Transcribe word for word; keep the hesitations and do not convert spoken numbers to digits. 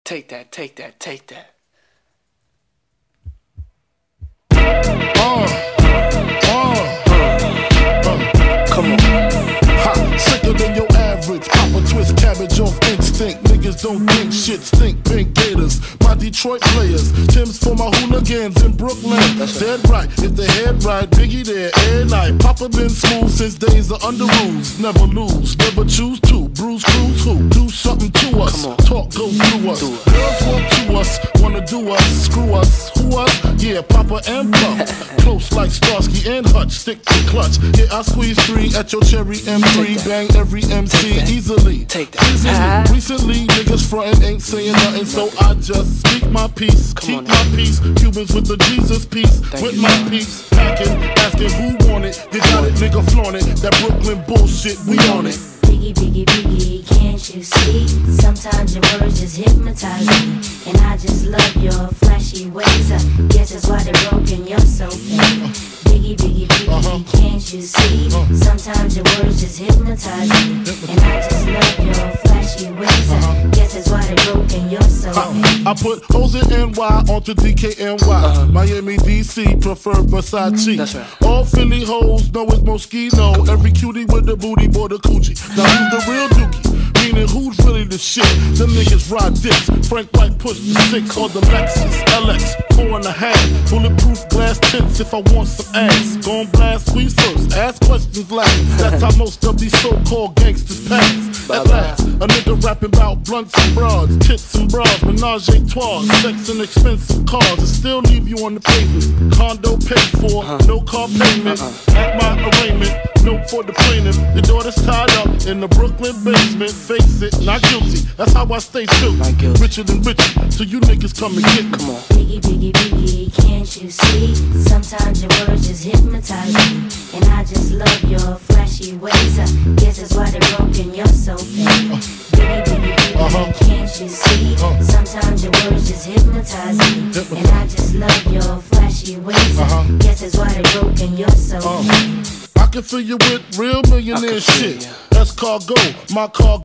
Take that, take that, take that. Uh, uh, uh, Come on. ha, sicker than your average. Pop a twist cabbage off instinct. Niggas don't think shit stink. Pink Gators, my Detroit players. Tim's for my hooligans in Brooklyn. That's Dead right, if the head right, Biggie there, air night. Papa been smooth since days of under rules. Never lose, never choose to. Bruise, cruise, who? Do something to us. Come on. Talk, go through us. Do it. Girls want to us, wanna do us, screw us. Who us? Yeah, Papa and Puff. Close like Starsky and Hutch, stick to clutch. Yeah, I squeeze three at your cherry M three. Bang every M C easily. Take that. Easily. Ah. Recently, niggas frontin' ain't saying nothing, so I just speak my peace. Come Keep on my now. peace. Cubans with the Jesus peace. Thank with you, my man. peace. Packing, asking who want it. They got it, nigga flaunt it. That Brooklyn bullshit, we on it. Biggie, biggie, biggie, can't you see? Sometimes your words just hypnotize me. And I just love your flashy ways. I guess that's why they're broken, you're so fake. Biggie, biggie, biggie, Uh-huh. can't you see? Sometimes your words just hypnotize me. And I just love your flashy ways. I guess that's why they're broken, you're so fake. I put O's in N Y onto D K N Y. Uh-huh. Miami, D C, prefer Versace. That's right. All Philly hoes know it's Moschino. Every cutie with the booty, boy, the coochie. Now who's the real dookie? Meaning who's really the shit? Them niggas ride dicks. Frank White push the six or the Lexus L X, four and a half. Bulletproof glass tints if I want some ass. Gon' blast, squeeze first, ask questions last. That's how most of these so-called gangsters pass. At last, a nigga rapping about blunts and broads, tits and bras, menage a trois, sex and expensive cars, and still leave you on the pavement. Condo paid for, no car payment. At my arraignment, note for the plaintiff. Your daughter's tied up in the Brooklyn basement. Face it, not guilty. That's how I stay true. Not guilty. Richer than richer, so you niggas come and get me. Come on. Biggie, biggie, biggie, can't you see? Sometimes your words just hypnotize me. And I just love your flashy ways. I guess that's why they're broken, you're so fake. Biggie, biggie, biggie, Uh-huh. can't you see? Sometimes your words just hypnotize me. And I just love your flashy ways. I Uh-huh. guess that's why they're broken, you're so Uh. fake. I can fill you with real millionaire I can feel shit. ya. That's cargo, my cargo.